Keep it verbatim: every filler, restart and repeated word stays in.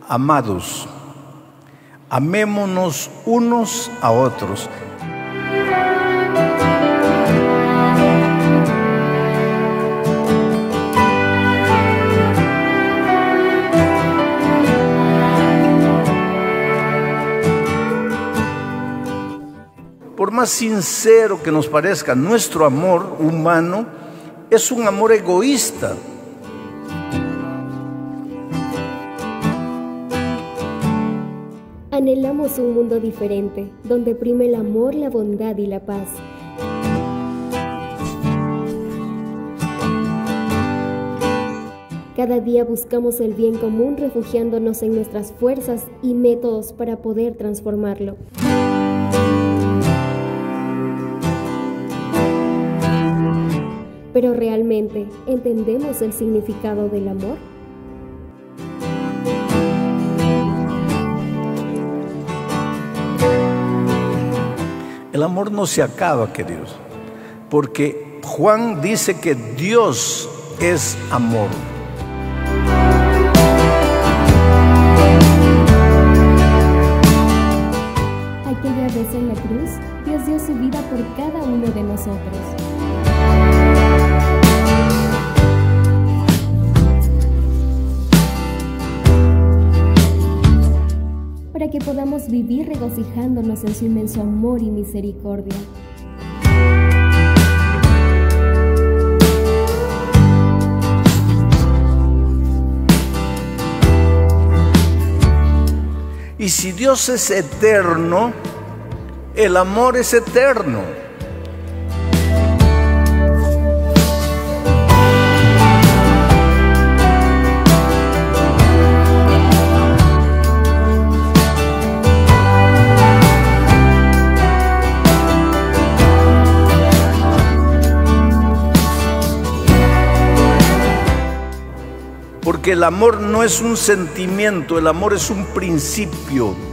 Amados, amémonos unos a otros. Por más sincero que nos parezca nuestro amor humano, es un amor egoísta. Anhelamos un mundo diferente, donde prime el amor, la bondad y la paz. Cada día buscamos el bien común, refugiándonos en nuestras fuerzas y métodos para poder transformarlo. Pero ¿realmente entendemos el significado del amor? El amor no se acaba, queridos, porque Juan dice que Dios es amor. Aquella vez en la cruz, Dios dio su vida por cada uno de nosotros. Para que podamos vivir regocijándonos en su inmenso amor y misericordia. Y si Dios es eterno, el amor es eterno. Porque el amor no es un sentimiento, el amor es un principio.